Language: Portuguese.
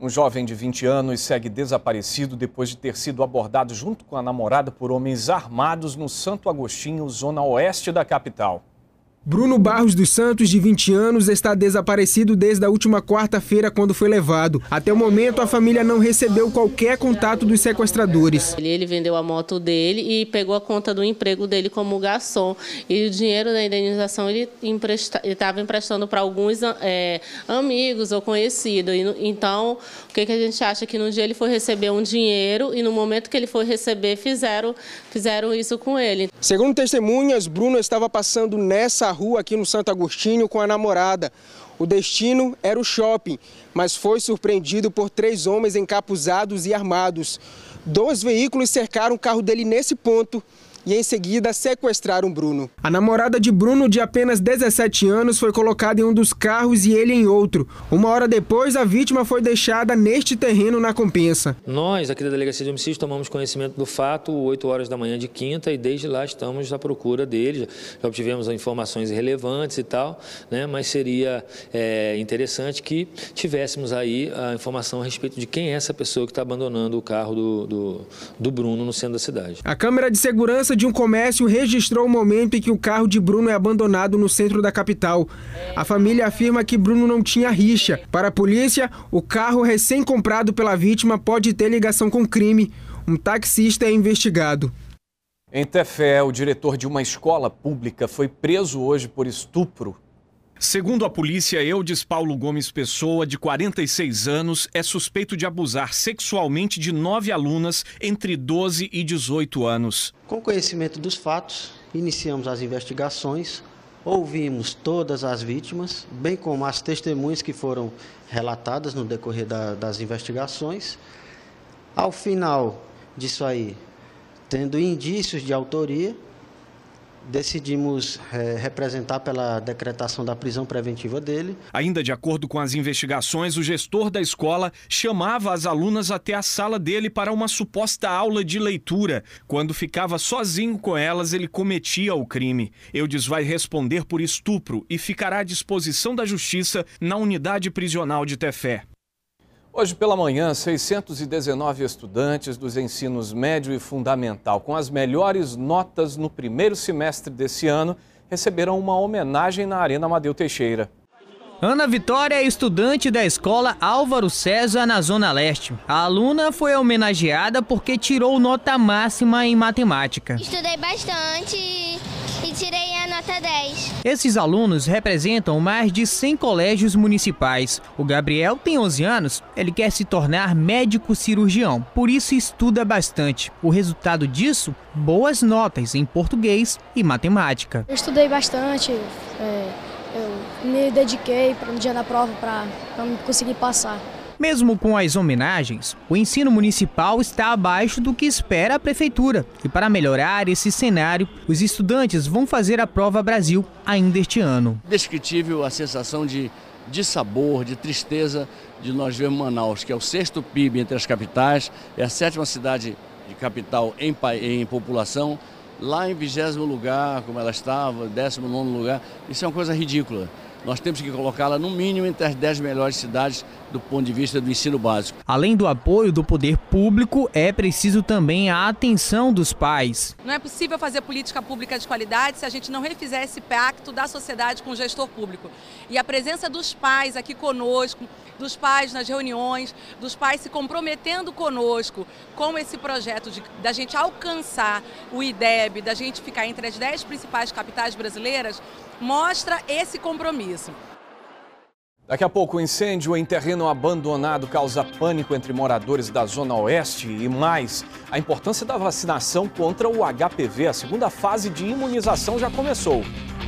Um jovem de 20 anos segue desaparecido depois de ter sido abordado junto com a namorada por homens armados no Santo Agostinho, zona oeste da capital. Bruno Barros dos Santos, de 20 anos, está desaparecido desde a última quarta-feira, quando foi levado. Até o momento, a família não recebeu qualquer contato dos sequestradores. Ele vendeu a moto dele e pegou a conta do emprego dele como garçom. E o dinheiro da indenização ele estava emprestando para alguns amigos ou conhecidos. Então, o que a gente acha? Que no dia ele foi receber um dinheiro e no momento que ele foi receber, fizeram isso com ele. Segundo testemunhas, Bruno estava passando nessa rua aqui no Santo Agostinho com a namorada. O destino era o shopping, mas foi surpreendido por 3 homens encapuzados e armados. 2 veículos cercaram o carro dele nesse ponto e em seguida sequestraram Bruno. A namorada de Bruno, de apenas 17 anos, foi colocada em um dos carros e ele em outro. 1 hora depois, a vítima foi deixada neste terreno na Compensa. Nós, aqui da Delegacia de Homicídios, tomamos conhecimento do fato 8 horas da manhã de quinta e desde lá estamos à procura dele. Já obtivemos informações relevantes e tal, né? Mas seria interessante que tivéssemos aí a informação a respeito de quem é essa pessoa que está abandonando o carro do Bruno no centro da cidade. A câmera de segurança de um comércio registrou o momento em que o carro de Bruno é abandonado no centro da capital. A família afirma que Bruno não tinha rixa. Para a polícia, o carro recém-comprado pela vítima pode ter ligação com crime. Um taxista é investigado. Em Tefé, o diretor de uma escola pública foi preso hoje por estupro. Segundo a polícia, Eudes Paulo Gomes Pessoa, de 46 anos, é suspeito de abusar sexualmente de 9 alunas entre 12 e 18 anos. Com conhecimento dos fatos, iniciamos as investigações, ouvimos todas as vítimas, bem como as testemunhas que foram relatadas no decorrer das investigações. Ao final disso aí, tendo indícios de autoria, decidimos representar pela decretação da prisão preventiva dele. Ainda de acordo com as investigações, o gestor da escola chamava as alunas até a sala dele para uma suposta aula de leitura. Quando ficava sozinho com elas, ele cometia o crime. Eudes vai responder por estupro e ficará à disposição da justiça na unidade prisional de Tefé. Hoje pela manhã, 619 estudantes dos ensinos médio e fundamental com as melhores notas no primeiro semestre desse ano receberam uma homenagem na Arena Amadeu Teixeira. Ana Vitória é estudante da escola Álvaro César, na Zona Leste. A aluna foi homenageada porque tirou nota máxima em matemática. Estudei bastante e tirei a nota 10. Esses alunos representam mais de 100 colégios municipais. O Gabriel tem 11 anos, ele quer se tornar médico cirurgião, por isso estuda bastante. O resultado disso, boas notas em português e matemática. Eu estudei bastante, eu me dediquei no dia da prova para conseguir passar. Mesmo com as homenagens, o ensino municipal está abaixo do que espera a prefeitura. E para melhorar esse cenário, os estudantes vão fazer a Prova Brasil ainda este ano. Descritível a sensação de sabor, de tristeza de nós vermos Manaus, que é o 6º PIB entre as capitais, é a 7ª cidade de capital em população, lá em 20º lugar, como ela estava, 19º lugar. Isso é uma coisa ridícula. Nós temos que colocá-la no mínimo entre as 10 melhores cidades do ponto de vista do ensino básico. Além do apoio do poder público, é preciso também a atenção dos pais. Não é possível fazer política pública de qualidade se a gente não refizer esse pacto da sociedade com o gestor público. E a presença dos pais aqui conosco, dos pais nas reuniões, dos pais se comprometendo conosco com esse projeto da gente alcançar o IDEB, da gente ficar entre as 10 principais capitais brasileiras, mostra esse compromisso. Daqui a pouco, o incêndio em terreno abandonado causa pânico entre moradores da Zona Oeste e mais. A importância da vacinação contra o HPV. A segunda fase de imunização já começou.